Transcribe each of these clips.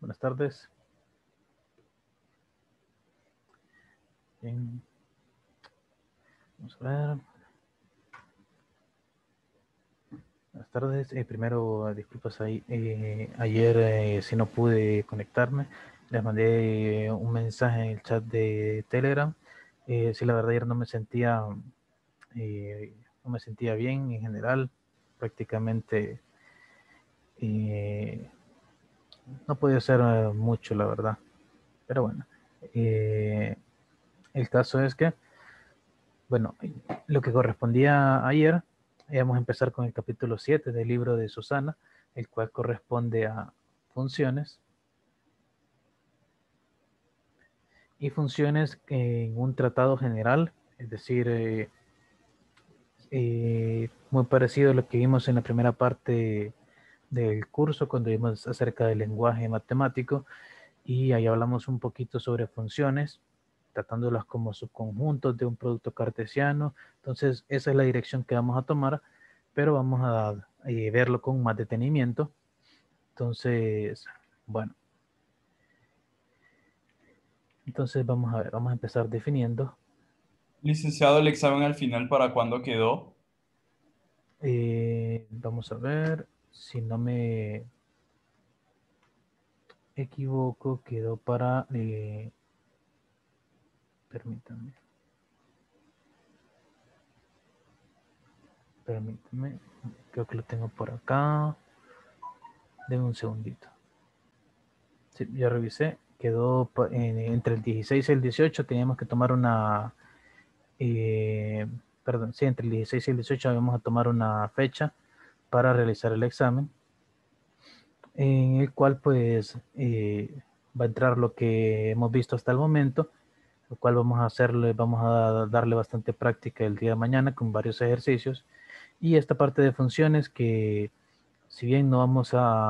Buenas tardes. Bien. Vamos a ver. Buenas tardes. Primero, disculpas ahí. Ayer si no pude conectarme. Les mandé un mensaje en el chat de Telegram. Sí, la verdad ayer no me sentía bien en general. Prácticamente no podía hacer mucho, la verdad. Pero bueno. El caso es que, bueno, lo que correspondía ayer, íbamos a empezar con el capítulo 7 del libro de Susana, el cual corresponde a funciones. Y funciones en un tratado general, es decir, muy parecido a lo que vimos en la primera parte del curso, cuando vimos acerca del lenguaje matemático, y ahí hablamos un poquito sobre funciones, tratándolas como subconjuntos de un producto cartesiano. Entonces, esa es la dirección que vamos a tomar, pero vamos a verlo con más detenimiento. Entonces, bueno, entonces vamos a ver, vamos a empezar definiendo. Licenciado, el examen al final, ¿para cuándo quedó? Vamos a ver, si no me equivoco, quedó para, permítanme, permítanme, creo que lo tengo por acá, denme un segundito. Sí, ya revisé, quedó entre el 16 y el 18, teníamos que tomar una, perdón, sí, entre el 16 y el 18 vamos a tomar una fecha para realizar el examen, en el cual pues va a entrar lo que hemos visto hasta el momento, lo cual vamos a darle bastante práctica el día de mañana con varios ejercicios, y esta parte de funciones que, si bien no vamos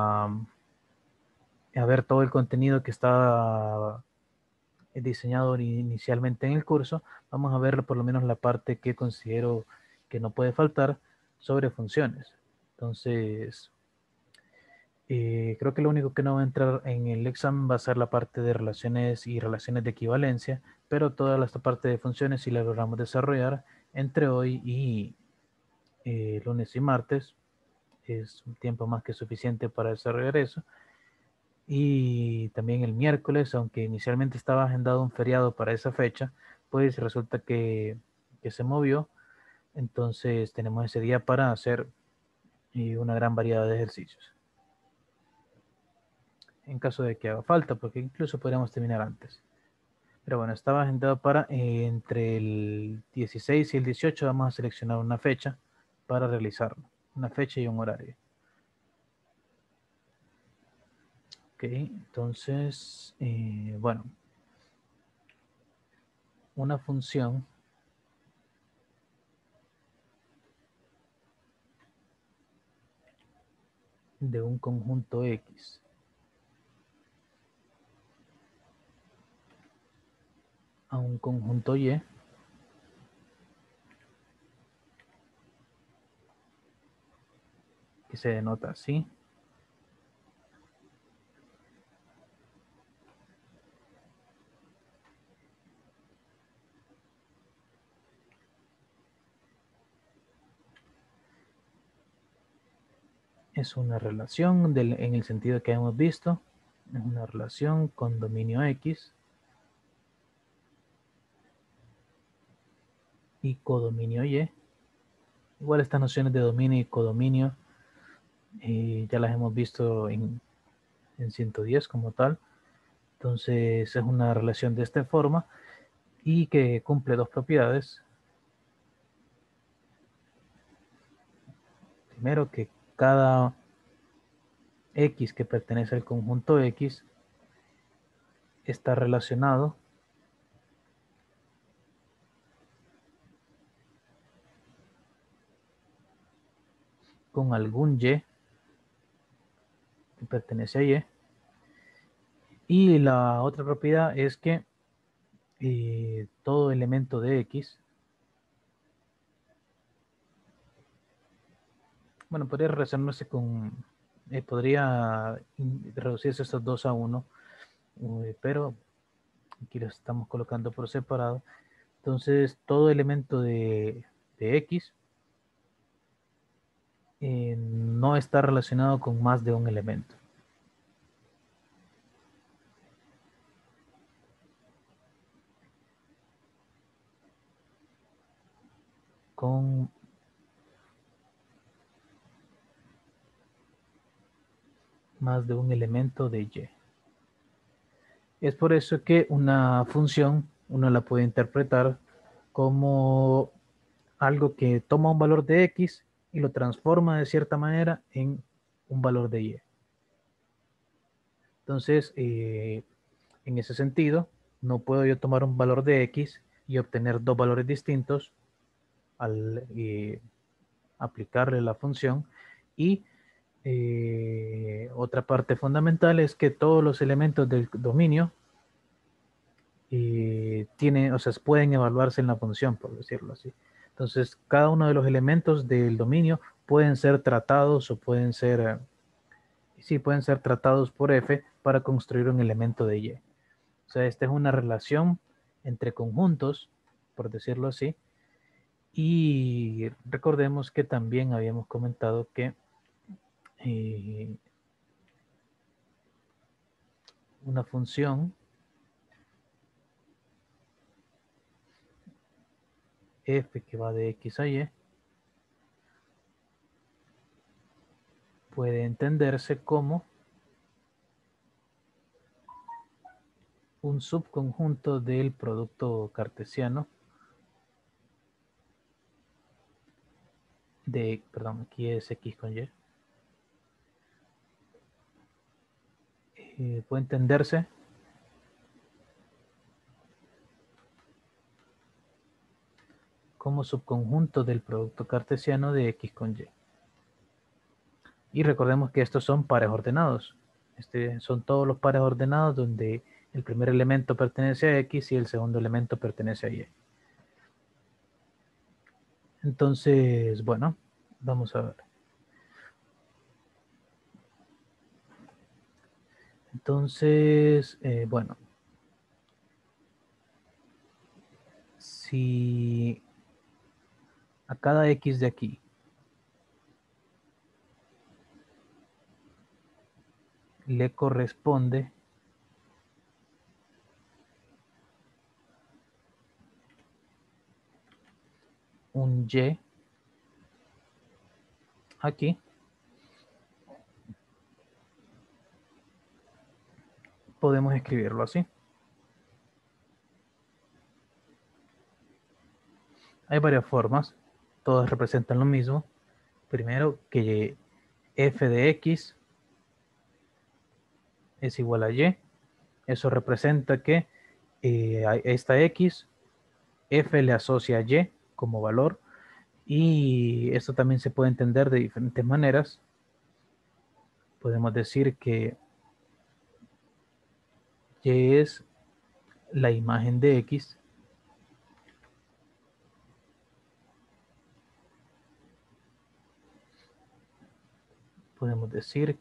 a ver todo el contenido que está diseñado inicialmente en el curso, vamos a ver por lo menos la parte que considero que no puede faltar sobre funciones. Entonces, creo que lo único que no va a entrar en el examen va a ser la parte de relaciones y relaciones de equivalencia, pero toda esta parte de funciones sí la logramos desarrollar entre hoy y lunes y martes. Es un tiempo más que suficiente para desarrollar eso. Y también el miércoles, aunque inicialmente estaba agendado un feriado para esa fecha, pues resulta que se movió. Entonces tenemos ese día para hacer una gran variedad de ejercicios. En caso de que haga falta, porque incluso podríamos terminar antes. Pero bueno, estaba agendado para entre el 16 y el 18. Vamos a seleccionar una fecha para realizarlo. Una fecha y un horario. Ok, entonces, bueno, una función de un conjunto X a un conjunto Y que se denota así. Es una relación en el sentido que hemos visto. Es una relación con dominio X y codominio Y. Igual estas nociones de dominio y codominio ya las hemos visto en 110 como tal. Entonces es una relación de esta forma y que cumple dos propiedades. Primero, que cada X que pertenece al conjunto X está relacionado con algún Y que pertenece a Y. Y la otra propiedad es que todo elemento de X, bueno, podría relacionarse con podría reducirse estos dos a uno, pero aquí los estamos colocando por separado. Entonces, todo elemento de X no está relacionado con más de un elemento. Con más de un elemento de Y. Es por eso que una función uno la puede interpretar como algo que toma un valor de X y lo transforma de cierta manera en un valor de Y. Entonces, en ese sentido, no puedo yo tomar un valor de X y obtener dos valores distintos al aplicarle la función. Y otra parte fundamental es que todos los elementos del dominio tienen, o sea, pueden evaluarse en la función, por decirlo así. Entonces, cada uno de los elementos del dominio pueden ser tratados o pueden ser, sí, pueden ser tratados por F para construir un elemento de Y. O sea, esta es una relación entre conjuntos, por decirlo así. Y recordemos que también habíamos comentado que eh, una función f que va de x a y puede entenderse como un subconjunto del producto cartesiano de, perdón, aquí es x con y. Puede entenderse como subconjunto del producto cartesiano de x con y. Y recordemos que estos son pares ordenados. Son todos los pares ordenados donde el primer elemento pertenece a X y el segundo elemento pertenece a Y. Entonces, bueno, vamos a ver. Entonces, bueno, si a cada X de aquí le corresponde un Y aquí, podemos escribirlo así. Hay varias formas, todas representan lo mismo. Primero, que f de x es igual a y. Eso representa que a esta x, f le asocia a y como valor. Y esto también se puede entender de diferentes maneras. Podemos decir que y es la imagen de x. Podemos decir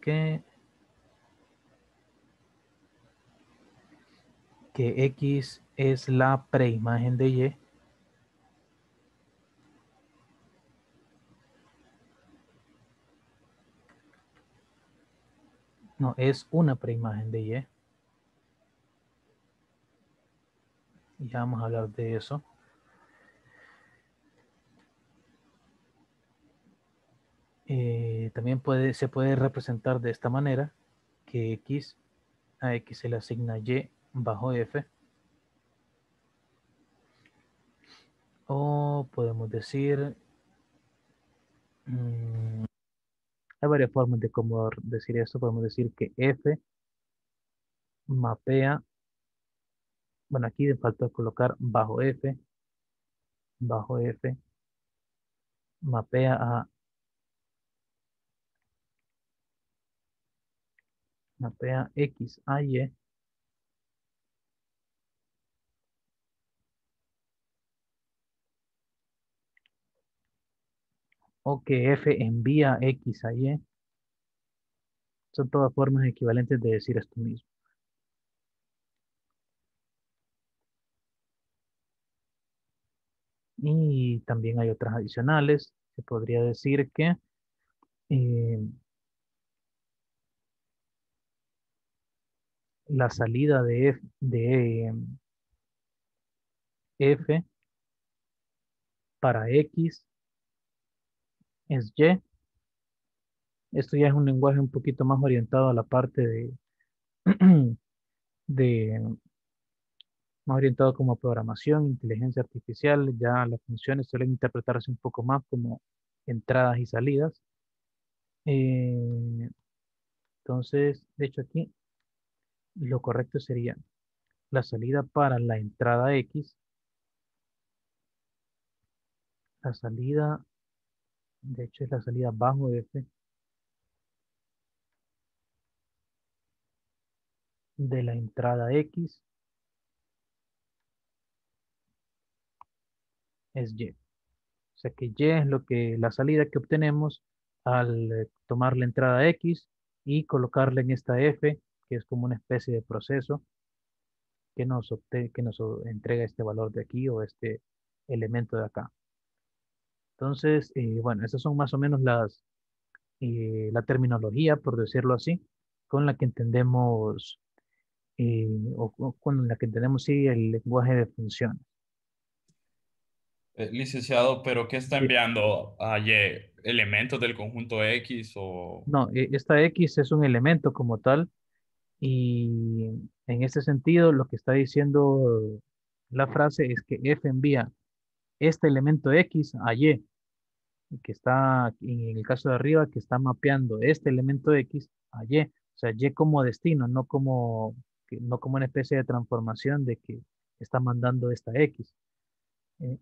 que x es la preimagen de y. No, es una preimagen de y. Ya vamos a hablar de eso. También se puede representar de esta manera, que a x se le asigna y bajo f. O podemos decir, hay varias formas de cómo decir esto. Podemos decir que f mapea, bueno, aquí de falta colocar bajo f, mapea a, mapea x a y, o que f envía x a y, Son todas formas equivalentes de decir esto mismo. Y también hay otras adicionales. Se podría decir que eh, la salida F para X es Y. Esto ya es un lenguaje un poquito más orientado a la parte de más orientado como programación, inteligencia artificial. Ya las funciones suelen interpretarse un poco más como entradas y salidas. Eh, entonces, de hecho aquí lo correcto sería la salida para la entrada X, la salida, de hecho es la salida bajo F de la entrada X es Y. O sea que Y es la salida que obtenemos al tomar la entrada X y colocarla en esta F, que es como una especie de proceso que nos entrega este valor de aquí o este elemento de acá. Entonces, bueno, esas son más o menos la terminología, por decirlo así, con la que entendemos, o con la que entendemos, sí, el lenguaje de funciones. Licenciado, ¿pero qué está Bien. enviando a Y? ¿Elementos del conjunto X o...? No, esta X es un elemento como tal y en este sentido lo que está diciendo la frase es que F envía este elemento X a Y, y que está, en el caso de arriba, que está mapeando este elemento X a Y, o sea, Y como destino, no como una especie de transformación de que está mandando esta X. ¿Eh?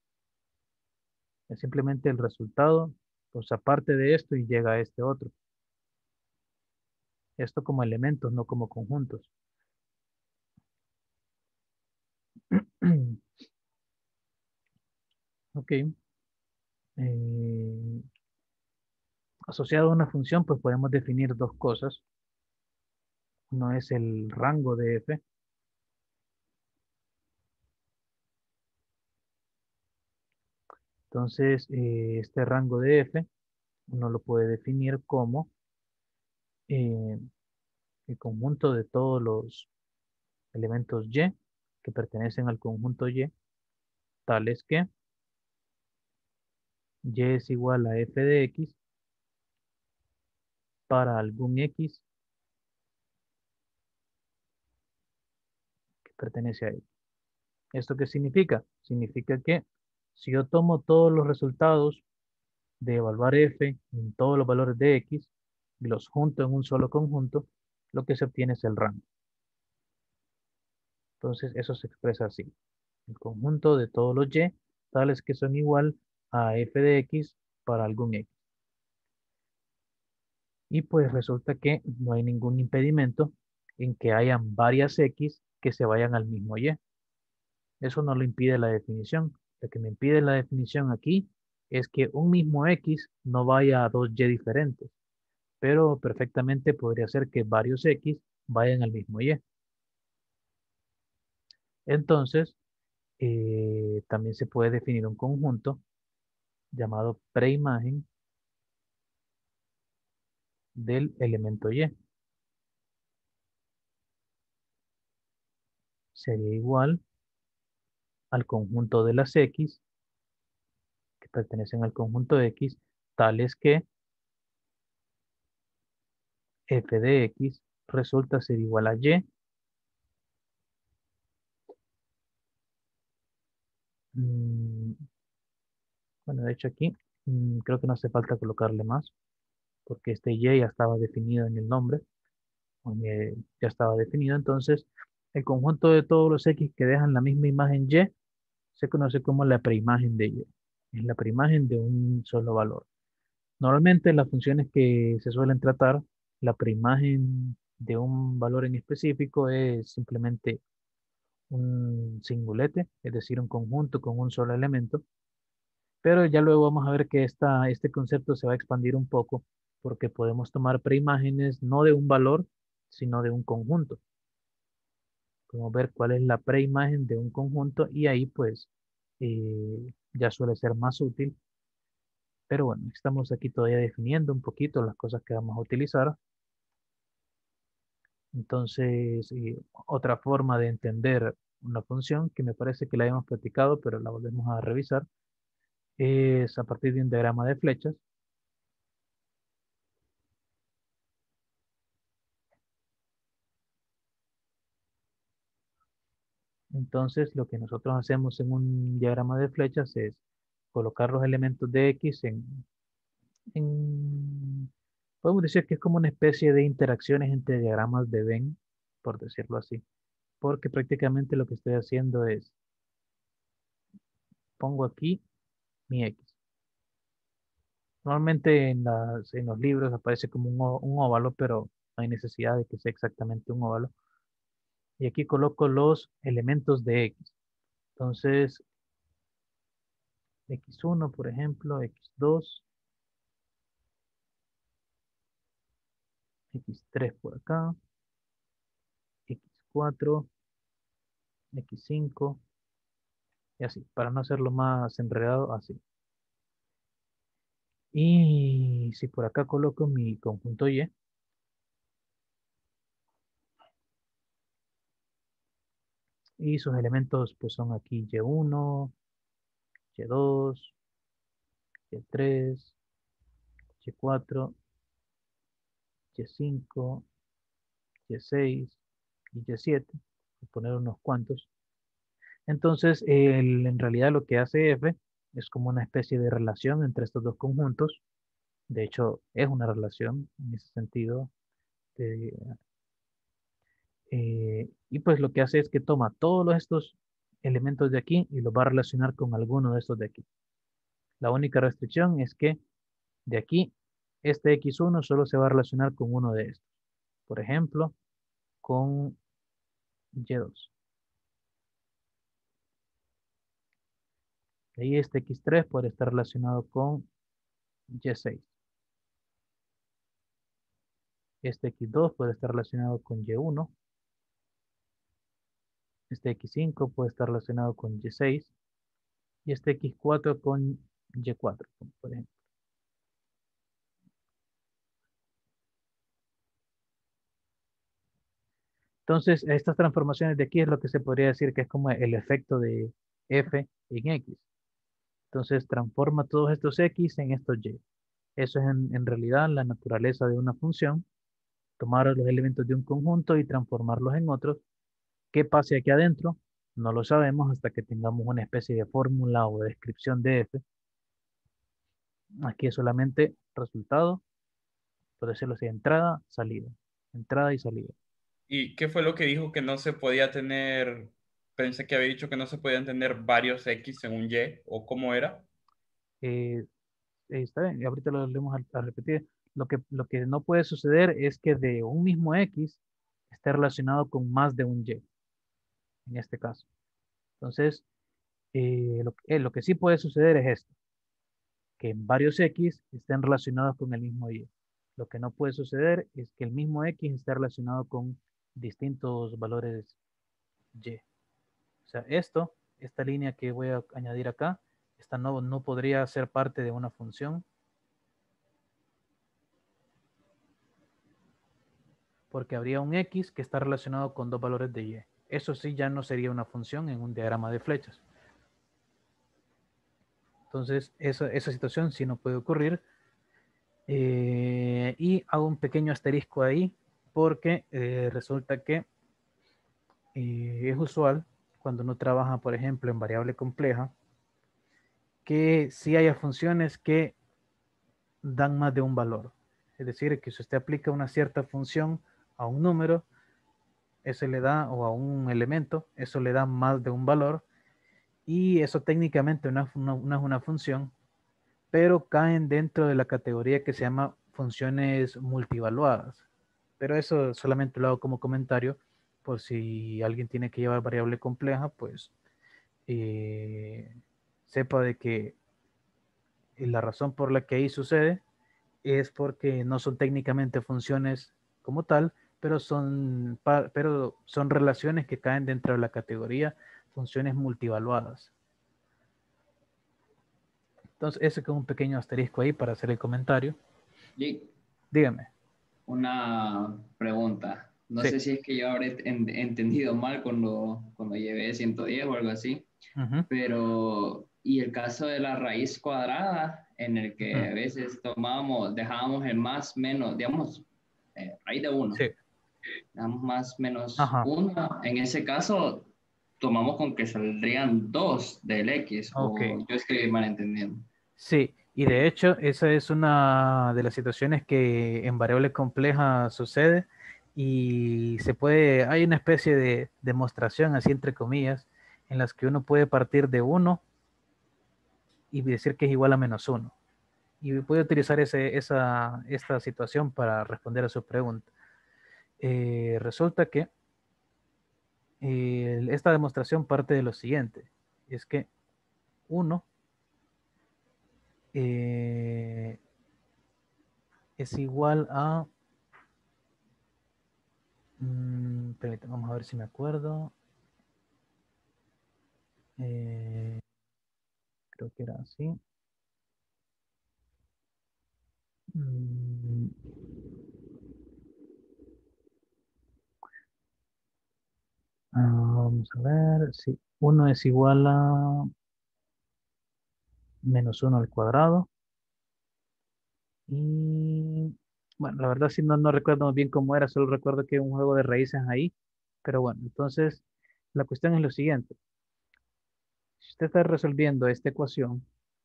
Es simplemente el resultado, pues aparte de esto y llega a este otro. Esto como elementos, no como conjuntos. Ok. Eh, asociado a una función, pues podemos definir dos cosas. Uno es el rango de f. Entonces, este rango de f uno lo puede definir como eh, el conjunto de todos los elementos y que pertenecen al conjunto y, tales que y es igual a f de x para algún x que pertenece a y. ¿Esto qué significa? Significa que si yo tomo todos los resultados de evaluar f en todos los valores de x y los junto en un solo conjunto, lo que se obtiene es el rango. Entonces, eso se expresa así. El conjunto de todos los y, tales que son igual a f de x para algún x. Y pues resulta que no hay ningún impedimento en que hayan varias x que se vayan al mismo y. Eso no lo impide la definición. Lo que me impide la definición aquí es que un mismo x no vaya a dos y diferentes, pero perfectamente podría ser que varios x vayan al mismo y. Entonces, también se puede definir un conjunto llamado preimagen del elemento y. Sería igual al conjunto de las x que pertenecen al conjunto x, tales que f de x resulta ser igual a y. Mm, bueno, de hecho aquí creo que no hace falta colocarle más, porque este y ya estaba definido en el nombre, ya estaba definido. Entonces, el conjunto de todos los x que dejan la misma imagen y se conoce como la preimagen de y. Es la preimagen de un solo valor. Normalmente las funciones que se suelen tratar, la preimagen de un valor en específico es simplemente un singulete, es decir, un conjunto con un solo elemento, pero ya luego vamos a ver que este concepto se va a expandir un poco, porque podemos tomar preimágenes no de un valor, sino de un conjunto. Podemos ver cuál es la preimagen de un conjunto y ahí pues ya suele ser más útil. Pero bueno, estamos aquí todavía definiendo un poquito las cosas que vamos a utilizar. Entonces, otra forma de entender una función que me parece que la hemos platicado, pero la volvemos a revisar, es a partir de un diagrama de flechas. Entonces, lo que nosotros hacemos en un diagrama de flechas es colocar los elementos de X podemos decir que es como una especie de interacciones entre diagramas de Venn, por decirlo así, porque prácticamente lo que estoy haciendo es, pongo aquí mi X. Normalmente en los libros aparece como un óvalo, pero no hay necesidad de que sea exactamente un óvalo. Y aquí coloco los elementos de X. Entonces, X1, por ejemplo, X2, X3 por acá, X4, X5, y así, para no hacerlo más enredado, así. Y si por acá coloco mi conjunto y sus elementos pues son aquí Y1, Y2, Y3, Y4, Y5, Y6 y Y7, por poner unos cuantos. Entonces, en realidad lo que hace F es como una especie de relación entre estos dos conjuntos. De hecho, es una relación en ese sentido. de- y pues lo que hace es que toma todos estos elementos de aquí y los va a relacionar con alguno de estos de aquí. La única restricción es que de aquí, este X1 solo se va a relacionar con uno de estos. Por ejemplo, con Y2. De ahí este X3 puede estar relacionado con Y6. Este X2 puede estar relacionado con Y1. Este X5 puede estar relacionado con Y6. Y este X4 con Y4, por ejemplo. Entonces, estas transformaciones de aquí es lo que se podría decir que es como el efecto de F en X. Entonces, transforma todos estos X en estos Y. Eso es en realidad la naturaleza de una función. Tomar los elementos de un conjunto y transformarlos en otros. ¿Qué pase aquí adentro? No lo sabemos hasta que tengamos una especie de fórmula o de descripción de F. Aquí es solamente resultado, por decirlo así, entrada, salida, entrada y salida. ¿Y qué fue lo que dijo que no se podía tener? Pensé que había dicho que no se podían tener varios X en un Y, ¿o cómo era? Eh, Está bien, y ahorita lo volvemos a repetir. Lo que no puede suceder es que de un mismo X esté relacionado con más de un Y, en este caso. Entonces, lo que sí puede suceder es esto, que varios X estén relacionados con el mismo Y. Lo que no puede suceder es que el mismo X esté relacionado con distintos valores Y. O sea, esta línea que voy a añadir acá, esta no podría ser parte de una función porque habría un X que está relacionado con dos valores de Y. Eso sí ya no sería una función en un diagrama de flechas. Entonces, esa situación sí no puede ocurrir. Y hago un pequeño asterisco ahí porque resulta que es usual cuando uno trabaja, por ejemplo, en variable compleja, que sí haya funciones que dan más de un valor. Es decir, que si usted aplica una cierta función a un número, eso le da, o a un elemento, eso le da más de un valor, y eso técnicamente no es una función, pero caen dentro de la categoría que se llama funciones multivaluadas. Pero eso solamente lo hago como comentario, por si alguien tiene que llevar variable compleja, pues sepa de que la razón por la que ahí sucede es porque no son técnicamente funciones como tal, pero son relaciones que caen dentro de la categoría funciones multivaluadas. Entonces, ese es un pequeño asterisco ahí para hacer el comentario. Lick, Dígame. una pregunta. No Sí. sé si es que yo habré entendido mal cuando llevé 110 o algo así, Ujú, pero ¿y el caso de la raíz cuadrada en el que ujú. a veces dejábamos el más menos, digamos, raíz de uno, Sí. dejamos más menos Ajá. uno, en ese caso tomamos con que saldrían dos del X, Ok. o yo estoy mal entendiendo. Sí. Y de hecho, esa es una de las situaciones que en variable compleja sucede y hay una especie de demostración, así entre comillas, en las que uno puede partir de uno y decir que es igual a menos uno. Y puede utilizar esta situación para responder a su pregunta. Resulta que esta demostración parte de lo siguiente, es que uno eh, es igual a, permítame, vamos a ver si me acuerdo, eh, creo que era así. Mm, vamos a ver, sí, uno es igual a menos uno al cuadrado. Y bueno, la verdad sí no recuerdo muy bien cómo era, solo recuerdo que un juego de raíces ahí. Pero bueno, entonces la cuestión es lo siguiente. Si usted está resolviendo esta ecuación,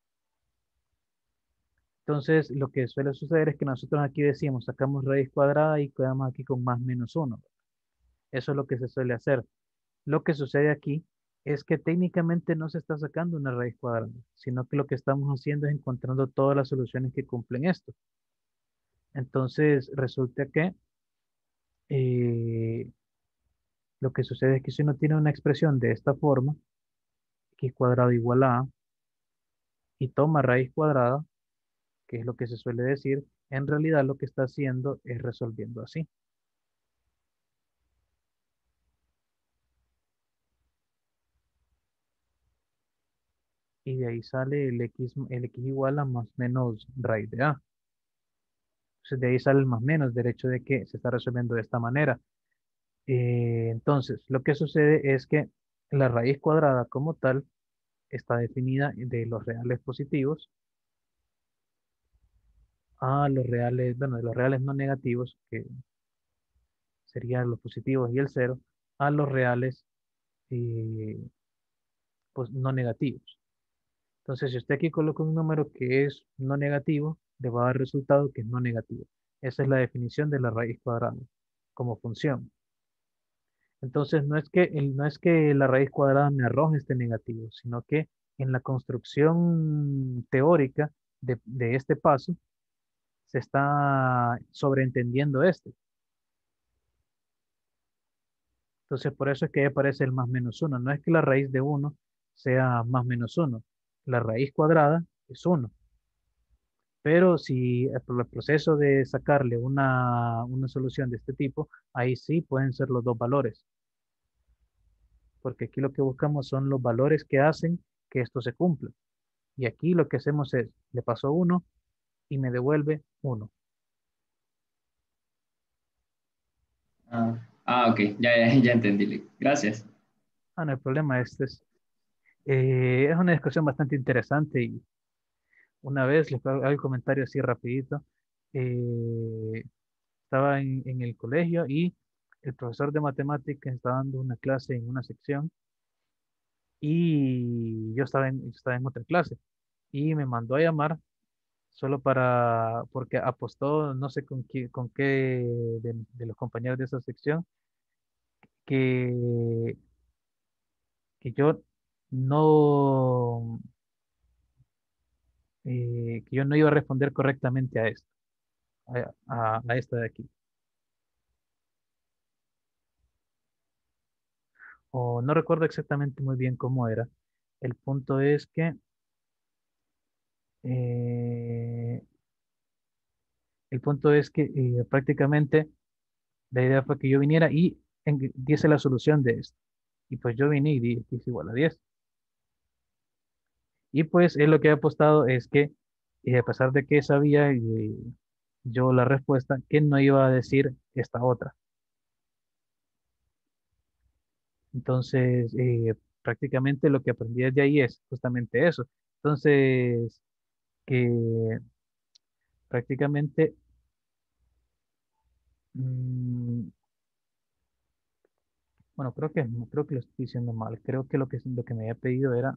entonces lo que suele suceder es que nosotros aquí decimos, sacamos raíz cuadrada y quedamos aquí con más menos uno. Eso es lo que se suele hacer. Lo que sucede aquí es que técnicamente no se está sacando una raíz cuadrada, sino que lo que estamos haciendo es encontrando todas las soluciones que cumplen esto. Entonces resulta que eh, lo que sucede es que si uno tiene una expresión de esta forma, x cuadrado igual a, y toma raíz cuadrada, que es lo que se suele decir, en realidad lo que está haciendo es resolviendo así. Y de ahí sale el x igual a más menos raíz de a. Entonces de ahí sale el más menos, del hecho de que se está resolviendo de esta manera. Entonces, lo que sucede es que la raíz cuadrada como tal está definida de los reales positivos a los reales, bueno, de los reales no negativos, que serían los positivos y el cero, a los reales eh, pues, no negativos. Entonces, si usted aquí coloca un número que es no negativo, le va a dar resultado que es no negativo. Esa es la definición de la raíz cuadrada como función. Entonces, no es que la raíz cuadrada me arroje este negativo, sino que en la construcción teórica de este paso se está sobreentendiendo este. Entonces, por eso es que ahí aparece el más menos uno. No es que la raíz de uno sea más menos uno. La raíz cuadrada es uno. Pero si por el proceso de sacarle una solución de este tipo, ahí sí pueden ser los dos valores. Porque aquí lo que buscamos son los valores que hacen que esto se cumpla. Y aquí lo que hacemos es, le paso uno y me devuelve uno. Ok, ya entendí, Lick. Gracias. Ah, no hay problema. Es una discusión bastante interesante y una vez les hago el comentario así rapidito. eh, Estaba en el colegio y el profesor de matemáticas estaba dando una clase en una sección y yo estaba en otra clase y me mandó a llamar solo porque apostó, no sé con qué de los compañeros de esa sección, que, que yo no, que yo no iba a responder correctamente a esto, a esta de aquí. O no recuerdo exactamente muy bien cómo era. El punto es que eh, El punto es que prácticamente la idea fue que yo viniera y diese la solución de esto. Y pues yo vine y di x igual a 10. Y pues él lo que ha apostado es que, a pesar de que sabía yo la respuesta, que no iba a decir esta otra. Entonces, prácticamente lo que aprendí desde ahí es justamente eso. Entonces, que prácticamente, mm, bueno, creo que lo estoy diciendo mal. Creo que lo que me había pedido era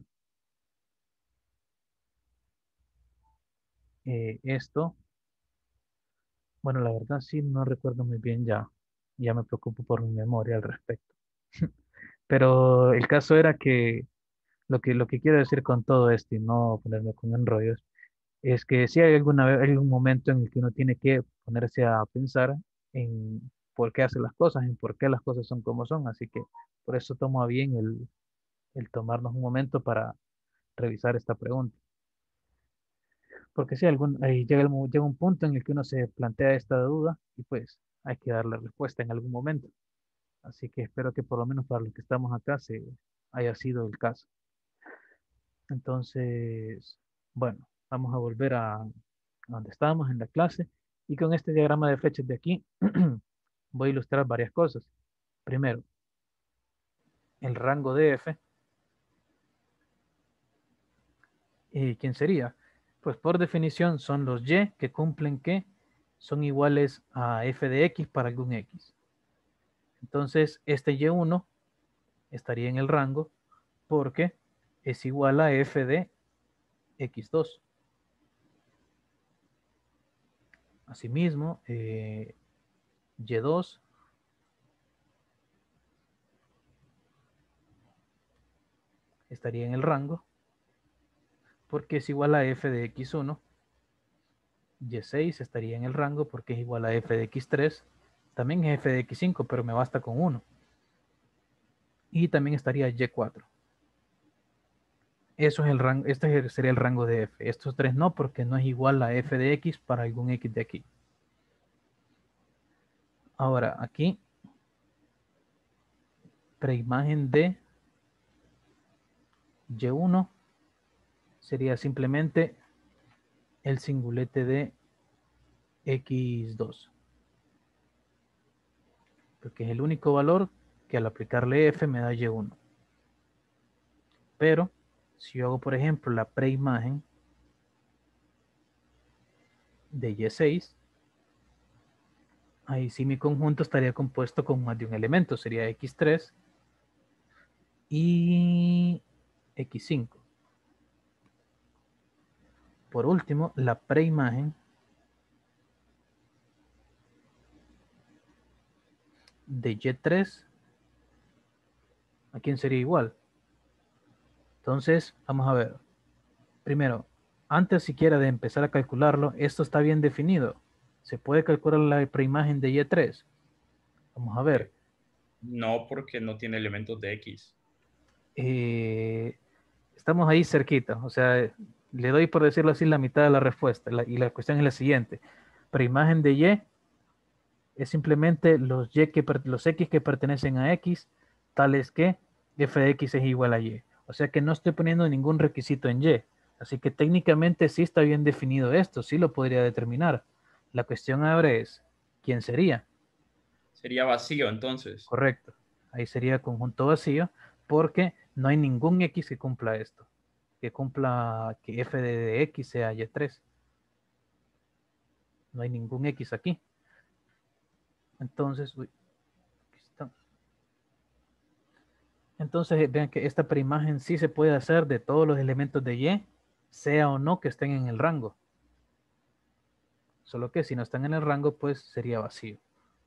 esto. Bueno, la verdad sí no recuerdo muy bien ya. Ya me preocupo por mi memoria al respecto. Pero el caso era que lo que quiero decir con todo esto y no ponerme con enrollos es que sí hay hay algún momento en el que uno tiene que ponerse a pensar en por qué hace las cosas, en por qué las cosas son como son. Así que por eso tomo a bien el tomarnos un momento para revisar esta pregunta. Porque sí, ahí llega un punto en el que uno se plantea esta duda y pues hay que dar la respuesta en algún momento. Así que espero que por lo menos para los que estamos acá se haya sido el caso. Entonces, bueno, vamos a volver a donde estábamos en la clase y con este diagrama de flechas de aquí voy a ilustrar varias cosas. Primero, el rango de f. ¿Y quién sería? Pues por definición son los y que cumplen que son iguales a f de x para algún x. Entonces, este y1 estaría en el rango porque es igual a f de x2. Asimismo, y2 estaría en el rango porque es igual a f de x1. Y6 estaría en el rango porque es igual a f de x3. También es f de x5, pero me basta con 1. Y también estaría y4. Eso es el rango, este sería el rango de f. Estos tres no, porque no es igual a f de x para algún x de aquí. Ahora, aquí, preimagen de y1 sería simplemente el singulete de x2. Porque es el único valor que al aplicarle f me da y1. Pero, si yo hago, por ejemplo, la preimagen de y6, ahí sí mi conjunto estaría compuesto con más de un elemento. Sería x3 y x5. Por último, la preimagen de y3, ¿a quién sería igual? Entonces, vamos a ver. Primero, antes siquiera de empezar a calcularlo, esto está bien definido. ¿Se puede calcular la preimagen de y3? Vamos a ver. No, porque no tiene elementos de X. Estamos ahí cerquita. O sea, le doy, por decirlo así, la mitad de la respuesta. Y la cuestión es la siguiente. Preimagen de y es simplemente los x que pertenecen a x, tales que f de x es igual a y. O sea que no estoy poniendo ningún requisito en y. Así que técnicamente sí está bien definido esto, sí lo podría determinar. La cuestión ahora es, ¿quién sería? Sería vacío, entonces. Correcto. Ahí sería conjunto vacío, porque no hay ningún x que cumpla esto. Que cumpla que f de x sea y3. No hay ningún x aquí. Entonces, uy, aquí está. Entonces, vean que esta preimagen sí se puede hacer de todos los elementos de y, sea o no que estén en el rango. Solo que si no están en el rango, pues sería vacío.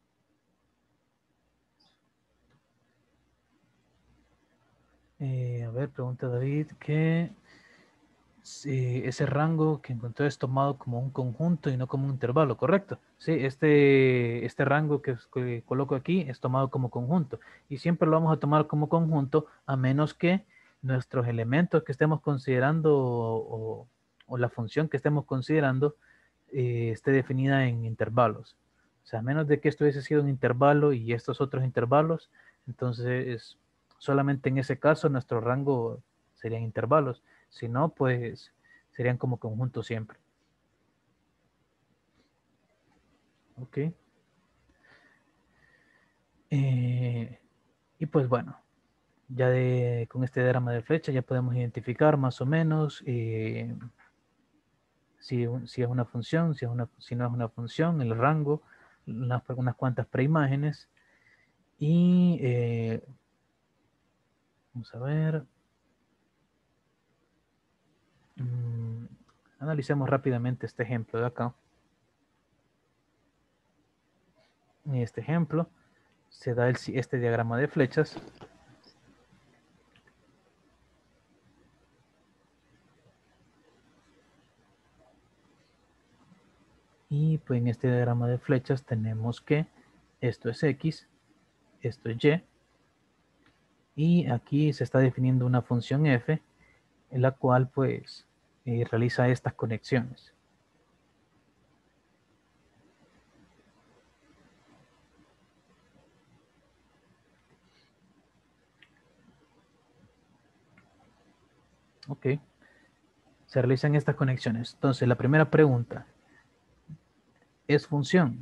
A ver, pregunta David, que si ese rango que encontró es tomado como un conjunto y no como un intervalo, ¿correcto? Sí, este rango que coloco aquí es tomado como conjunto y siempre lo vamos a tomar como conjunto a menos que nuestros elementos que estemos considerando o la función que estemos considerando esté definida en intervalos. O sea, a menos de que esto hubiese sido un intervalo y estos otros intervalos, entonces solamente en ese caso nuestro rango serían intervalos. Si no, pues serían como conjuntos siempre. Ok. Y pues bueno, ya con este diagrama de flecha ya podemos identificar más o menos si es una función, si no es una función, el rango, unas cuantas preimágenes. Y vamos a ver. mm, Analicemos rápidamente este ejemplo de acá. En este ejemplo se da este diagrama de flechas. Y pues en este diagrama de flechas tenemos que esto es X, esto es Y. Y aquí se está definiendo una función f, en la cual pues realiza estas conexiones. Ok, se realizan estas conexiones. Entonces la primera pregunta, ¿es función?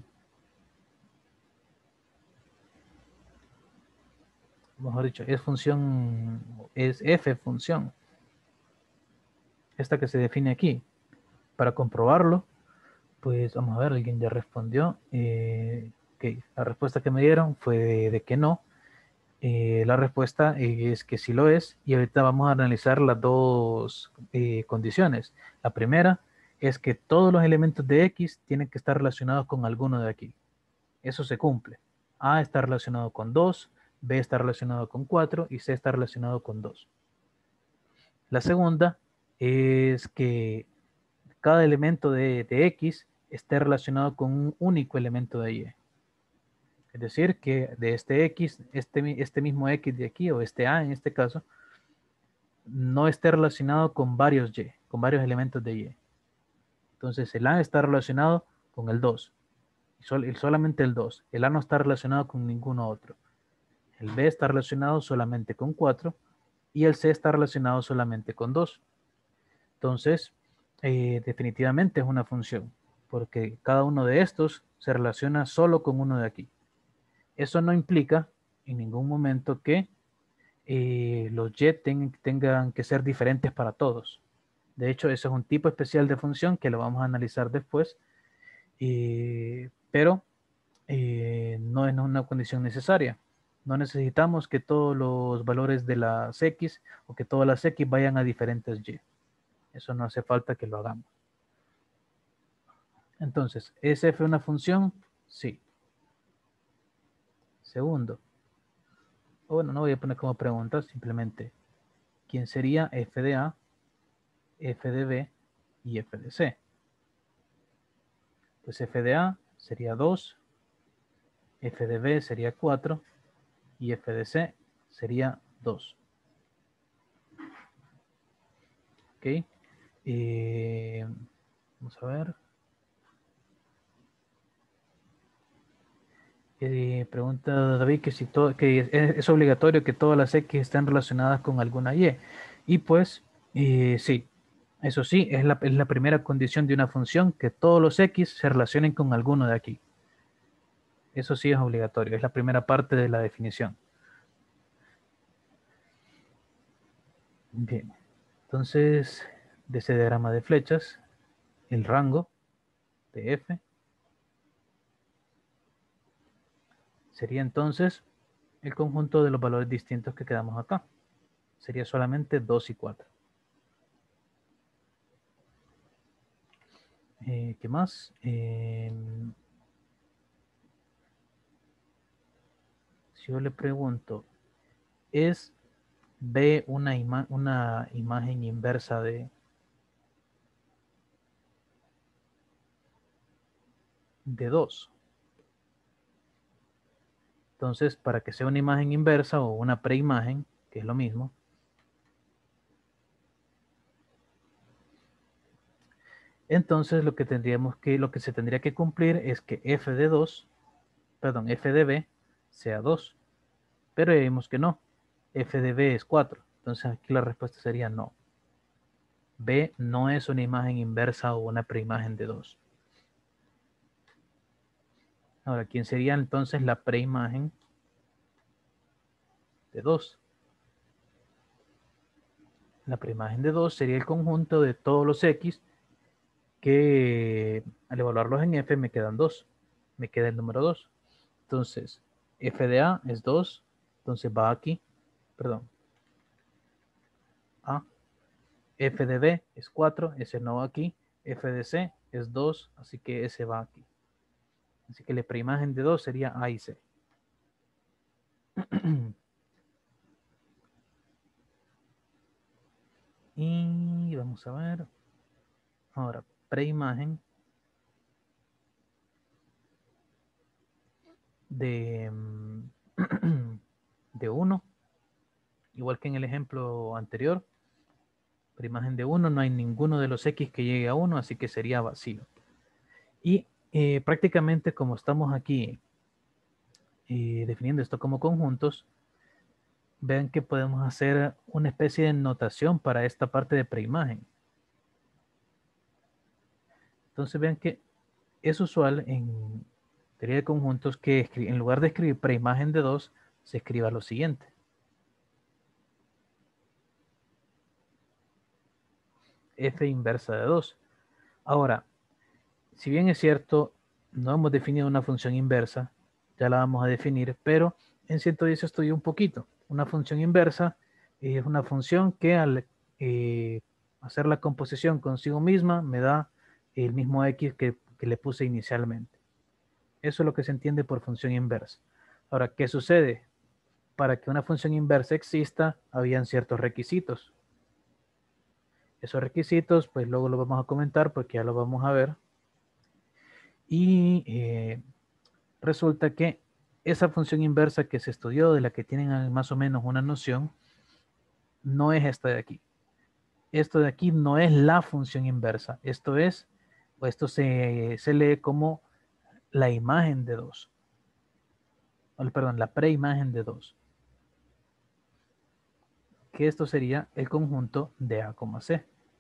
Mejor dicho, ¿es función, es f función? Esta que se define aquí. Para comprobarlo, pues vamos a ver, alguien ya respondió. Ok, la respuesta que me dieron fue de que no. La respuesta es que sí lo es. Y ahorita vamos a analizar las dos condiciones. La primera es que todos los elementos de X tienen que estar relacionados con alguno de aquí. Eso se cumple. A está relacionado con 2, B está relacionado con 4 y C está relacionado con 2. La segunda es que cada elemento de X esté relacionado con un único elemento de Y. Es decir, que de este X, este mismo X de aquí, o este A en este caso, no esté relacionado con varios Y, con varios elementos de Y. Entonces el A está relacionado con el 2, y solamente el 2. El A no está relacionado con ninguno otro. El B está relacionado solamente con 4 y el C está relacionado solamente con 2. Entonces, definitivamente es una función, porque cada uno de estos se relaciona solo con uno de aquí. Eso no implica en ningún momento que los y tengan que ser diferentes para todos. De hecho, eso es un tipo especial de función que lo vamos a analizar después, pero no es una condición necesaria. No necesitamos que todos los valores de las x o que todas las x vayan a diferentes y. Eso no hace falta que lo hagamos. Entonces, ¿es f una función? Sí. Segundo, bueno, no voy a poner como pregunta, simplemente, ¿quién sería f de a, f de b y f de c? Pues f de a sería 2, f de b sería 4 y f de c sería 2. ¿Ok? Vamos a ver. Pregunta David que si que es obligatorio que todas las X estén relacionadas con alguna Y. Y pues, sí, eso sí, es la primera condición de una función, que todos los X se relacionen con alguno de aquí. Eso sí es obligatorio, es la primera parte de la definición. Bien, entonces, de ese diagrama de flechas, el rango de F sería entonces el conjunto de los valores distintos que quedamos acá. Sería solamente 2 y 4. ¿Qué más? Si yo le pregunto, ¿es B una imagen inversa de 2? Entonces, para que sea una imagen inversa o una preimagen, que es lo mismo, Entonces lo que se tendría que cumplir es que f de 2, perdón, f de b sea 2. Pero ya vimos que no. F de b es 4. Entonces aquí la respuesta sería no. B no es una imagen inversa o una preimagen de 2. Ahora, ¿quién sería entonces la preimagen de 2? La preimagen de 2 sería el conjunto de todos los x que al evaluarlos en f me quedan 2. Me queda el número 2. Entonces, f de a es 2. Entonces va aquí. Perdón. A. F de b es 4. Ese no va aquí. F de c es 2. Así que ese va aquí. Así que la preimagen de 2 sería A y C. Y vamos a ver. Ahora, preimagen de, de 1. Igual que en el ejemplo anterior. Preimagen de 1, no hay ninguno de los x que llegue a 1, así que sería vacío. Y prácticamente como estamos aquí definiendo esto como conjuntos, vean que podemos hacer una especie de notación para esta parte de preimagen. Entonces vean que es usual en teoría de conjuntos que en lugar de escribir preimagen de 2, se escriba lo siguiente. F inversa de 2. Ahora, si bien es cierto, no hemos definido una función inversa, ya la vamos a definir, pero en 110 estudié un poquito. Una función inversa es una función que al hacer la composición consigo misma me da el mismo x que le puse inicialmente. Eso es lo que se entiende por función inversa. Ahora, ¿qué sucede? Para que una función inversa exista, habían ciertos requisitos. Esos requisitos, pues luego lo vamos a comentar porque ya lo vamos a ver. Y resulta que esa función inversa que se estudió, de la que tienen más o menos una noción, no es esta de aquí. Esto de aquí no es la función inversa. Esto es, o esto se lee como la imagen de 2. Perdón, la preimagen de 2. Que esto sería el conjunto de A, C.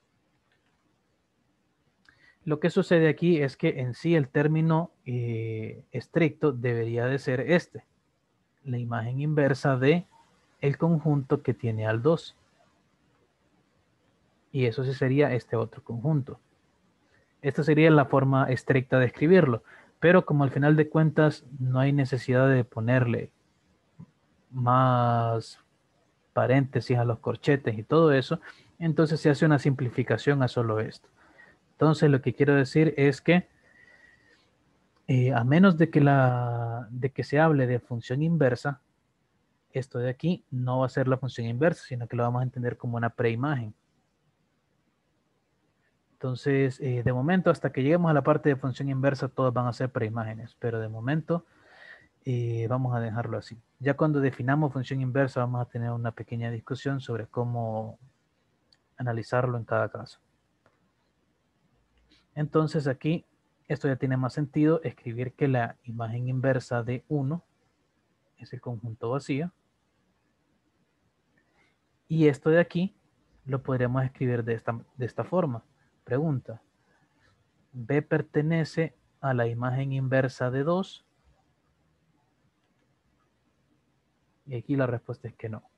Lo que sucede aquí es que en sí el término estricto debería de ser este. La imagen inversa de el conjunto que tiene al 2. Y eso sí sería este otro conjunto. Esta sería la forma estricta de escribirlo. Pero como al final de cuentas no hay necesidad de ponerle más paréntesis a los corchetes y todo eso, entonces se hace una simplificación a solo esto. Entonces lo que quiero decir es que a menos de que se hable de función inversa, esto de aquí no va a ser la función inversa, sino que lo vamos a entender como una preimagen. Entonces, de momento, hasta que lleguemos a la parte de función inversa, todas van a ser preimágenes, pero de momento vamos a dejarlo así. Ya cuando definamos función inversa, vamos a tener una pequeña discusión sobre cómo analizarlo en cada caso. Entonces aquí, esto ya tiene más sentido, escribir que la imagen inversa de 1 es el conjunto vacío. Y esto de aquí lo podríamos escribir de esta forma. Pregunta. B pertenece a la imagen inversa de 2. Y aquí la respuesta es que no.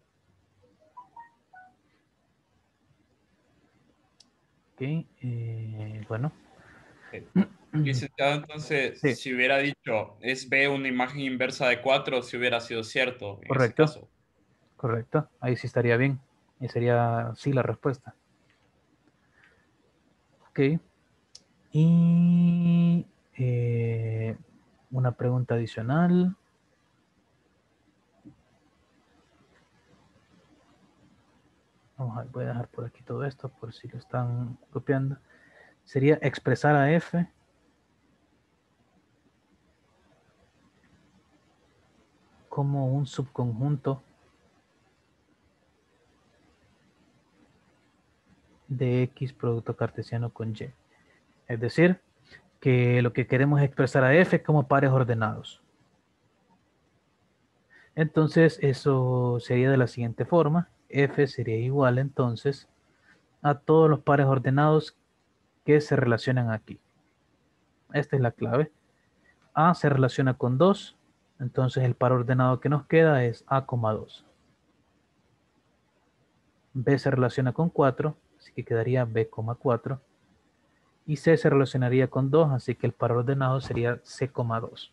Ok, bueno. Licenciado, entonces, Sí, si hubiera dicho, ¿es B una imagen inversa de 4? Si hubiera sido cierto en ese correcto, caso. correcto. Ahí sí estaría bien. Y sería sí la respuesta. Ok. Y una pregunta adicional. Vamos a ver, voy a dejar por aquí todo esto por si lo están copiando. Sería expresar a F como un subconjunto de X producto cartesiano con Y. Es decir, que lo que queremos es expresar a f como pares ordenados. Entonces, eso sería de la siguiente forma. F sería igual entonces a todos los pares ordenados que se relacionan aquí. Esta es la clave. A se relaciona con 2, entonces el par ordenado que nos queda es A, 2. B se relaciona con 4, así que quedaría B, 4. Y C se relacionaría con 2, así que el par ordenado sería C, 2.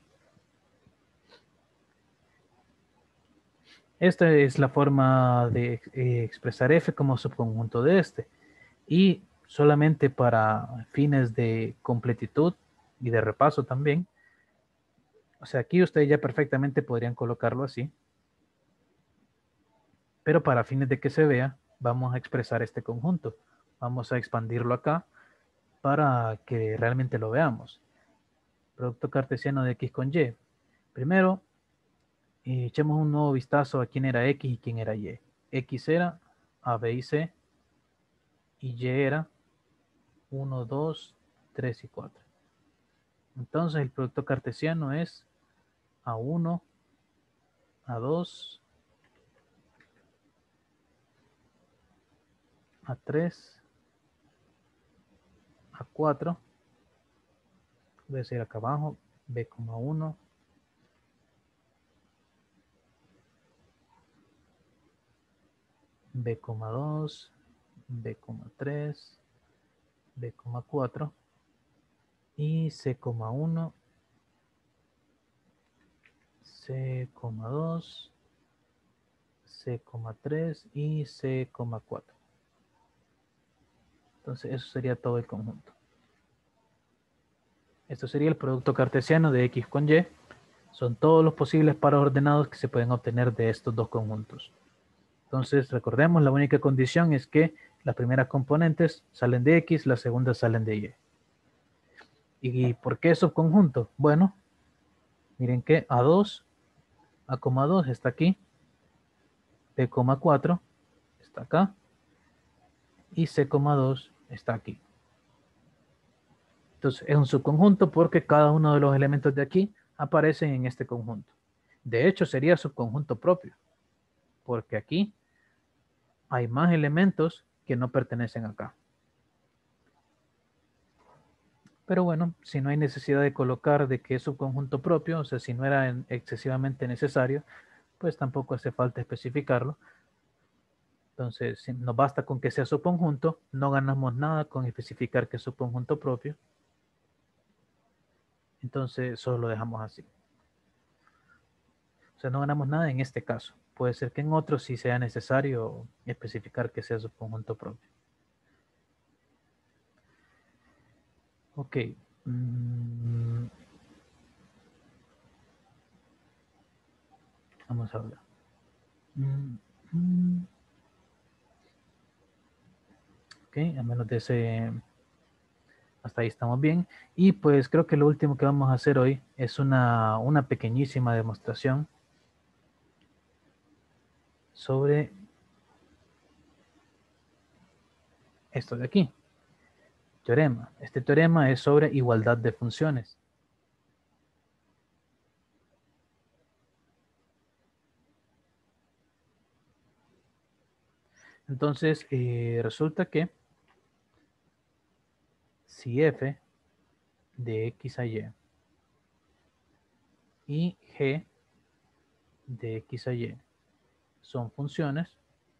Esta es la forma de expresar F como subconjunto de este. Y solamente para fines de completitud y de repaso también, o sea, aquí ustedes ya perfectamente podrían colocarlo así, pero para fines de que se vea, vamos a expresar este conjunto. Vamos a expandirlo acá para que realmente lo veamos. Producto cartesiano de X con Y. Primero, echemos un nuevo vistazo a quién era X y quién era Y. X era A, B y C, y Y era 1, 2, 3 y 4. Entonces el producto cartesiano es A1, A2, A3, A4, voy a decir acá abajo, B,1, B,2, B,3, B,4 y C,1, C,2, C,3 y C,4. Entonces eso sería todo el conjunto. Esto sería el producto cartesiano de X con Y. Son todos los posibles pares ordenados que se pueden obtener de estos dos conjuntos. Entonces recordemos, la única condición es que las primeras componentes salen de X, las segundas salen de Y. ¿Y por qué subconjunto? Bueno, miren que A2, A,2 está aquí, B,4 está acá y C,2 está aquí. Entonces es un subconjunto porque cada uno de los elementos de aquí aparecen en este conjunto. De hecho sería subconjunto propio, porque aquí hay más elementos que no pertenecen acá. Pero bueno, si no hay necesidad de colocar de que es subconjunto propio, o sea, si no era excesivamente necesario, pues tampoco hace falta especificarlo. Entonces, si nos basta con que sea subconjunto, no ganamos nada con especificar que es subconjunto propio. Entonces, solo lo dejamos así. O sea, no ganamos nada en este caso. Puede ser que en otros sí sea necesario especificar que sea subconjunto propio. Ok. Vamos a ver. Ok, a menos de ese... Hasta ahí estamos bien. Y pues creo que lo último que vamos a hacer hoy es una pequeñísima demostración sobre esto de aquí. Teorema. Este teorema es sobre igualdad de funciones. Entonces, resulta que si f de x a y g de x a y son funciones,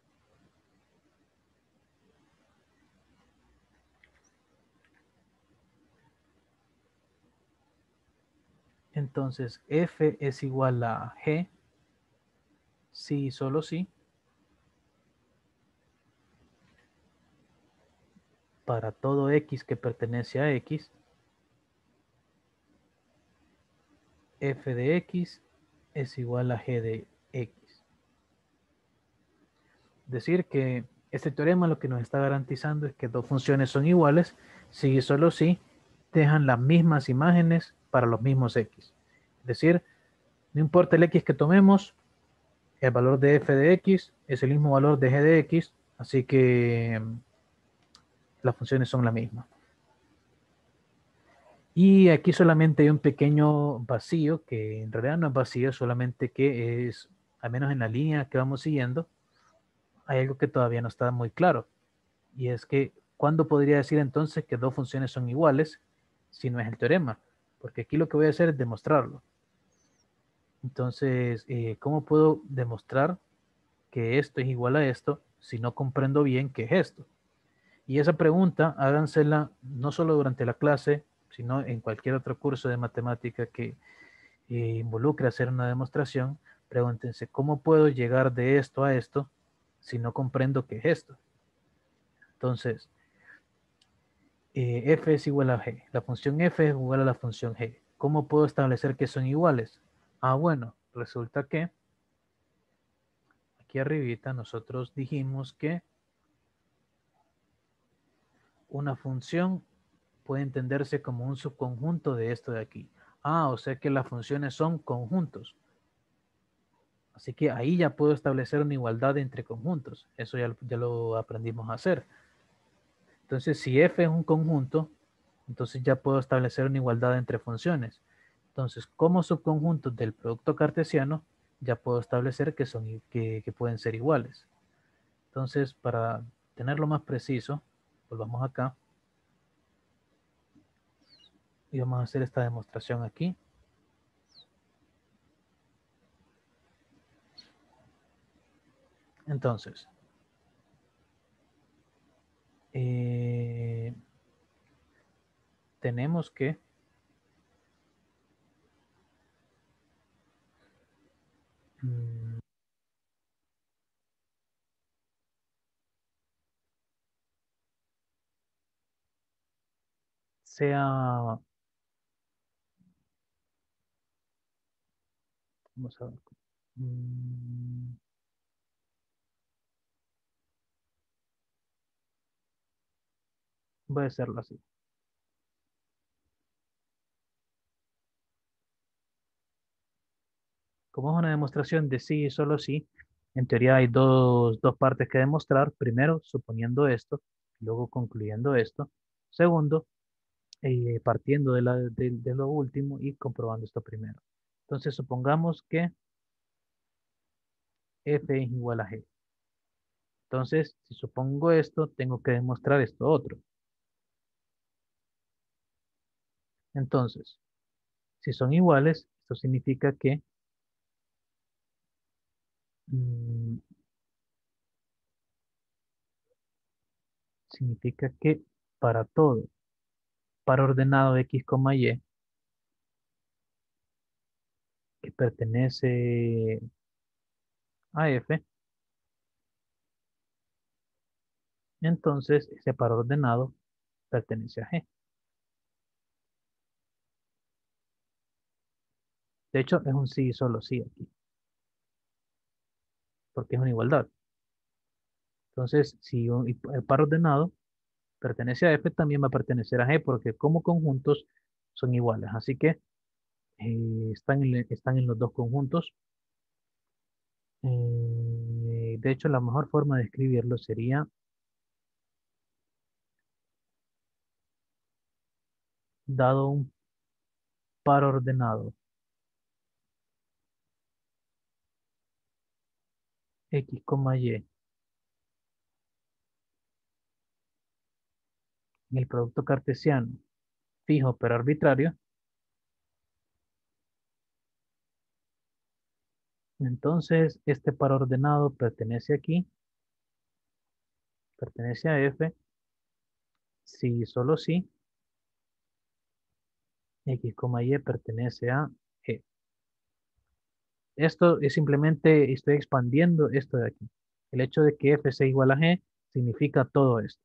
entonces f es igual a g si y solo si para todo x que pertenece a x, f de x es igual a g de x. Es decir, que este teorema lo que nos está garantizando es que dos funciones son iguales si y solo si dejan las mismas imágenes para los mismos x. Es decir, no importa el x que tomemos, el valor de f de x es el mismo valor de g de x, así que las funciones son la misma. Y aquí solamente hay un pequeño vacío, que en realidad no es vacío, solamente que es, al menos en la línea que vamos siguiendo, hay algo que todavía no está muy claro. Y es que, ¿cuándo podría decir entonces que dos funciones son iguales si no es el teorema? Porque aquí lo que voy a hacer es demostrarlo. Entonces, ¿cómo puedo demostrar que esto es igual a esto si no comprendo bien qué es esto? Y esa pregunta hágansela no solo durante la clase, sino en cualquier otro curso de matemática que involucre hacer una demostración. Pregúntense, ¿cómo puedo llegar de esto a esto si no comprendo qué es esto? Entonces, f es igual a g. La función f es igual a la función g. ¿Cómo puedo establecer que son iguales? Ah, bueno, resulta que aquí arribita nosotros dijimos que una función puede entenderse como un subconjunto de esto de aquí. Ah, o sea que las funciones son conjuntos. Así que ahí ya puedo establecer una igualdad entre conjuntos. Eso ya lo aprendimos a hacer. Entonces, si f es un conjunto, entonces ya puedo establecer una igualdad entre funciones. Entonces, como subconjuntos del producto cartesiano, ya puedo establecer que pueden ser iguales. Entonces, para tenerlo más preciso, volvamos acá y vamos a hacer esta demostración aquí. Entonces, tenemos que sea, vamos a ver, mm, voy a hacerlo así. Como es una demostración de sí y solo sí, en teoría hay dos partes que demostrar. Primero, suponiendo esto, luego concluyendo esto. Segundo, partiendo de lo último y comprobando esto primero. Entonces, supongamos que f es igual a g. Entonces, si supongo esto, tengo que demostrar esto otro. Entonces, si son iguales, esto significa que mm, significa que para todo, para ordenado x, y, que pertenece a f, entonces ese par ordenado pertenece a g. De hecho, es un sí y solo sí aquí, porque es una igualdad. Entonces, si el par ordenado pertenece a f, también va a pertenecer a g, porque como conjuntos son iguales. Así que están en los dos conjuntos. De hecho, la mejor forma de escribirlo sería dado un par ordenado x, y en el producto cartesiano fijo pero arbitrario, entonces este par ordenado pertenece aquí, pertenece a f, si solo si x, y pertenece a g. Esto es simplemente, estoy expandiendo esto de aquí. El hecho de que f sea igual a g significa todo esto.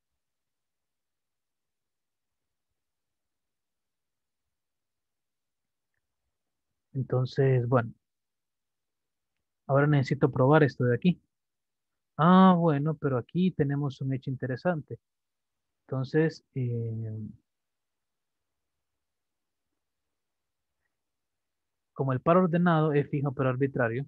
Entonces, bueno, ahora necesito probar esto de aquí. Ah, bueno, pero aquí tenemos un hecho interesante. Entonces, como el par ordenado es fijo pero arbitrario,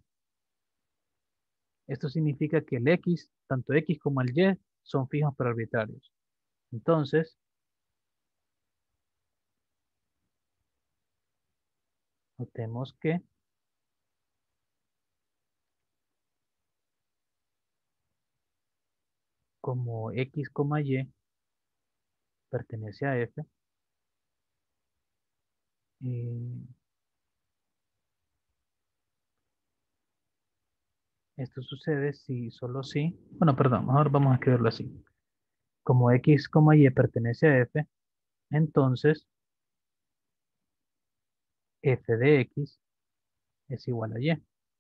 esto significa que el x, tanto x como el y, son fijos pero arbitrarios. Entonces, notemos que como X, Y pertenece a F, eh, esto sucede si solo si, bueno, perdón, ahora vamos a escribirlo así. Como X, Y pertenece a F, entonces F de X es igual a Y.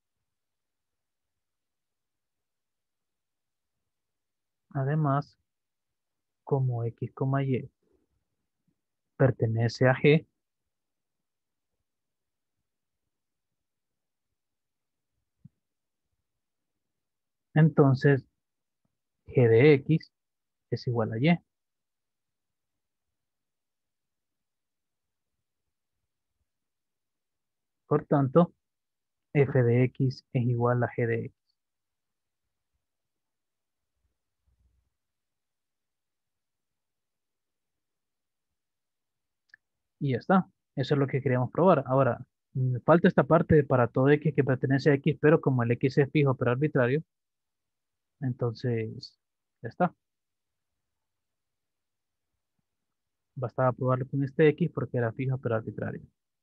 Además, como X, Y pertenece a G, entonces G de X es igual a Y. Por tanto, F de X es igual a G de X. Y ya está. Eso es lo que queríamos probar. Ahora, falta esta parte para todo X que pertenece a X, pero como el X es fijo pero arbitrario, entonces ya está. Bastaba probarlo con este X porque era fijo pero arbitrario.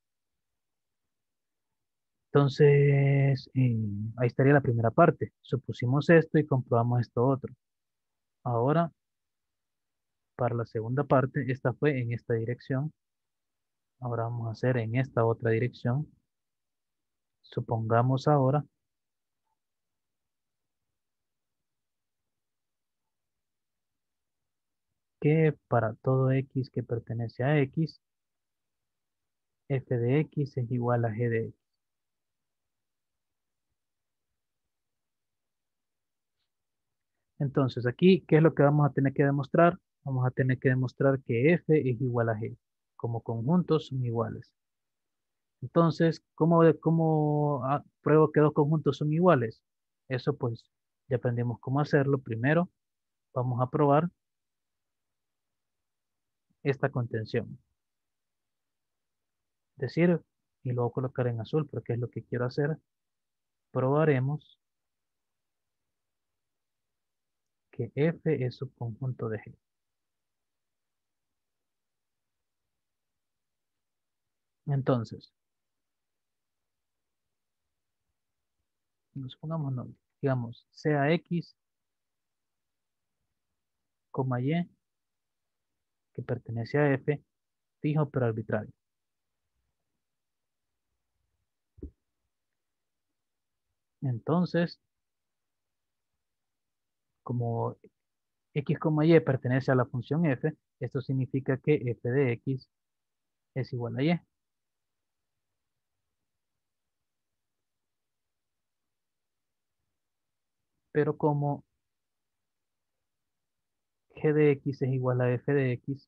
Entonces, ahí estaría la primera parte. Supusimos esto y comprobamos esto otro. Ahora, para la segunda parte, esta fue en esta dirección. Ahora vamos a hacer en esta otra dirección. Supongamos ahora que para todo X que pertenece a X, F de X es igual a G de X. Entonces, aquí, ¿qué es lo que vamos a tener que demostrar? Vamos a tener que demostrar que F es igual a G. Como conjuntos son iguales. Entonces, ¿cómo pruebo que dos conjuntos son iguales? Eso pues ya aprendimos cómo hacerlo. Primero, vamos a probar esta contención. Es decir, y lo voy a colocar en azul porque es lo que quiero hacer. Probaremos que F es subconjunto de G. Entonces, nos pongamos, no, digamos, sea X, Y, que pertenece a F, fijo pero arbitrario. Entonces, como X, Y pertenece a la función F, esto significa que F de X es igual a Y. Pero como G de X es igual a F de X,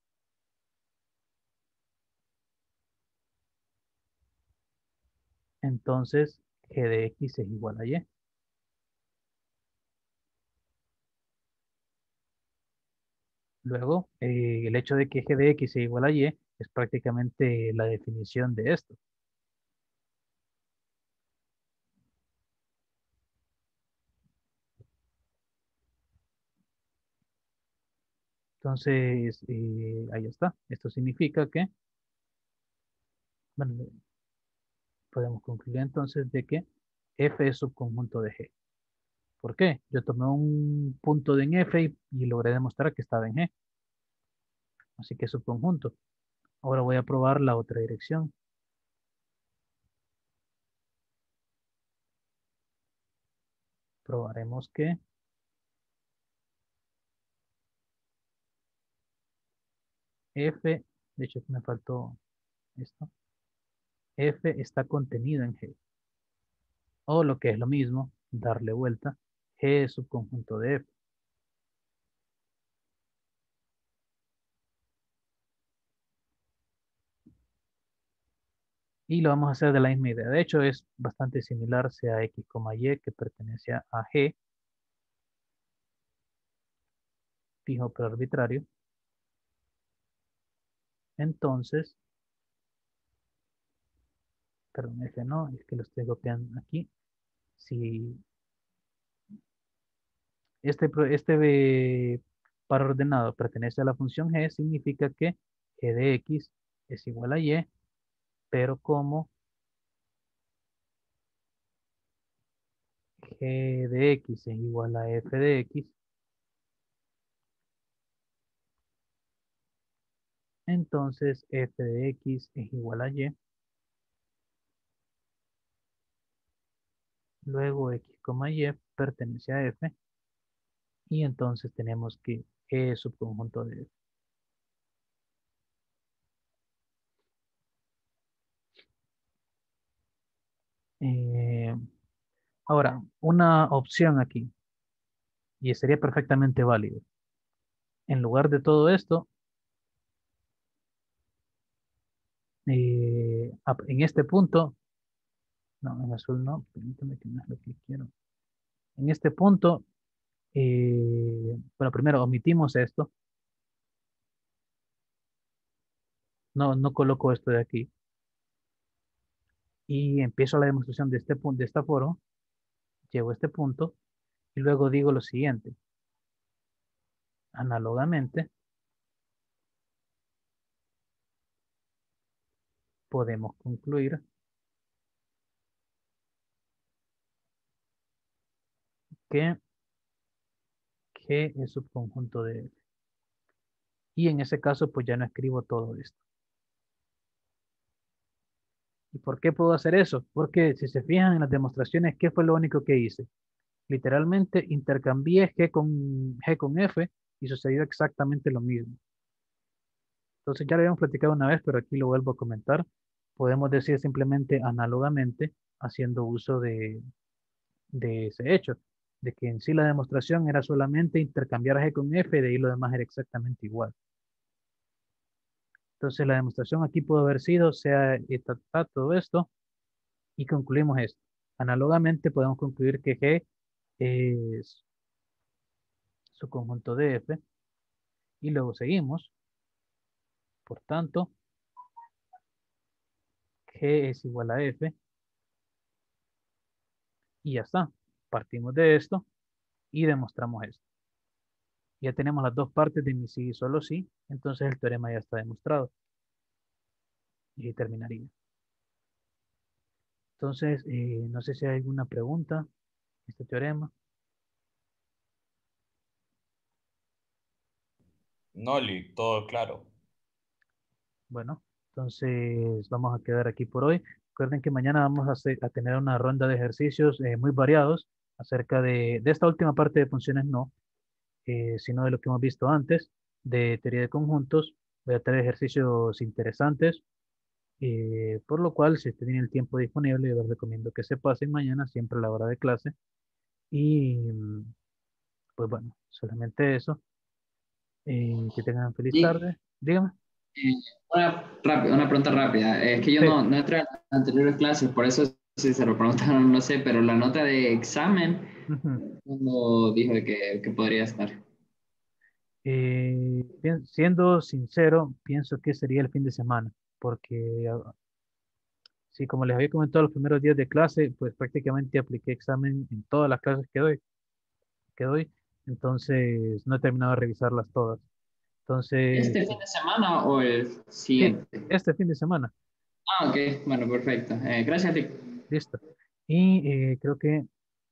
entonces G de X es igual a Y. Luego, el hecho de que G de X sea igual a Y es prácticamente la definición de esto. Entonces, ahí está. Esto significa que, bueno, podemos concluir entonces de que F es subconjunto de G. ¿Por qué? Yo tomé un punto en F y logré demostrar que estaba en G. Así que es subconjunto. Ahora voy a probar la otra dirección. Probaremos que F, de hecho me faltó esto, F está contenido en G. O lo que es lo mismo, darle vuelta, G es subconjunto de F. Y lo vamos a hacer de la misma idea. De hecho, es bastante similar, sea X, Y, que pertenece a G, fijo pero arbitrario. Entonces, perdón, F no, es que lo estoy copiando aquí. Si este par ordenado pertenece a la función g, significa que g de x es igual a y, pero como g de x es igual a f de x, entonces f de x es igual a y, luego x, y pertenece a f, y entonces tenemos que g es subconjunto de f. Eh, Ahora, una opción aquí, y sería perfectamente válido. En lugar de todo esto, en este punto, no, en azul no, permítame que no es lo que quiero. En este punto, bueno, primero omitimos esto, no coloco esto de aquí, y empiezo la demostración de este punto, de esta forma, llevo este punto, y luego digo lo siguiente. Análogamente, podemos concluir que G es subconjunto de F. Y en ese caso, pues ya no escribo todo esto. ¿Y por qué puedo hacer eso? Porque si se fijan en las demostraciones, ¿qué fue lo único que hice? Literalmente intercambié G con F y sucedió exactamente lo mismo. Entonces ya lo habíamos platicado una vez, pero aquí lo vuelvo a comentar. Podemos decir simplemente análogamente, haciendo uso de ese hecho, de que en sí la demostración era solamente intercambiar G con F, de ahí lo demás era exactamente igual. Entonces la demostración aquí pudo haber sido, sea todo esto, y concluimos esto. Análogamente podemos concluir que G es su conjunto de F, y luego seguimos. Por tanto, G es igual a F, y ya está. Partimos de esto y demostramos esto. Ya tenemos las dos partes de mi sí y solo sí, entonces el teorema ya está demostrado. Y ahí terminaría. Entonces, no sé si hay alguna pregunta, este teorema. Noli, todo claro. Bueno, entonces vamos a quedar aquí por hoy. Recuerden que mañana vamos a tener una ronda de ejercicios muy variados acerca de esta última parte de funciones no, sino de lo que hemos visto antes, de teoría de conjuntos. Voy a tener ejercicios interesantes, por lo cual, si usted tiene el tiempo disponible, yo les recomiendo que se pasen mañana, siempre a la hora de clase. Y pues bueno, solamente eso. Que tengan feliz Y tarde. Dígame. eh, una pregunta rápida. Es que yo Sí. no entré a las anteriores clases, por eso si se lo preguntaron, no sé, pero la nota de examen, Ujú. cuando dijo de que podría estar. Siendo sincero, pienso que sería el fin de semana, porque sí, como les había comentado los primeros días de clase, pues prácticamente apliqué examen en todas las clases que doy, entonces no he terminado de revisarlas todas. Entonces, ¿Este fin de semana o el sí, siguiente? este fin de semana, Ah, ok, bueno, perfecto. Gracias, Rick. listo. Y creo que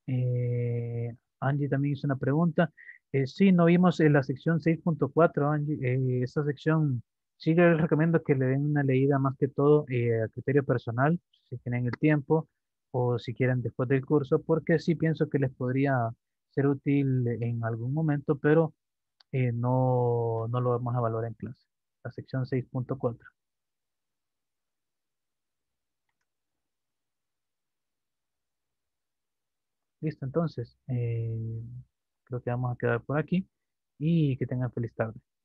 Angie también hizo una pregunta. Sí, no vimos en la sección 6.4, Angie. Esta sección sí les recomiendo que le den una leída más que todo a criterio personal, si tienen el tiempo o si quieren después del curso, porque sí pienso que les podría ser útil en algún momento, pero no lo vamos a evaluar en clase. La sección 6.4. Listo, entonces, creo que vamos a quedar por aquí y que tengan feliz tarde.